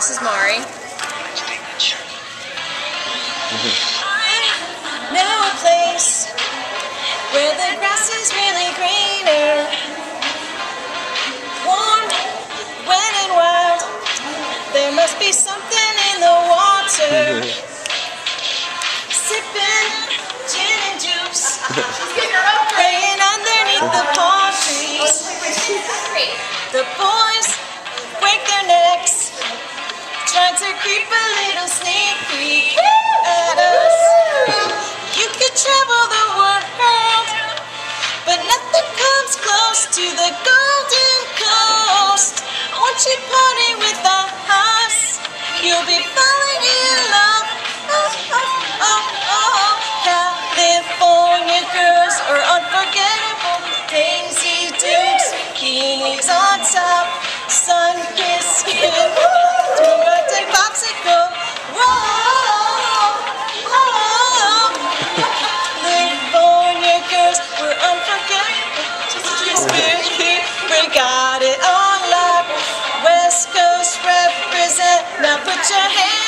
This is Mari. I know a place where the grass is really greener, warm, wet and wild. There must be something in the water. Sipping gin and juice, praying underneath the palm trees. The boys break their necks, trying to creep a little sneak peek at us. You could travel the world, but nothing comes close to the Golden Coast. Won't you party with us? You'll be falling in love. Oh, oh, oh, oh. California girls are unforgettable. Daisy Dukes, bikinis on top, sun-kissed skin, romantic popsicle. Whoa, whoa. California girls were unforgettable. Just we got it on lock. West Coast represent. Now put your hands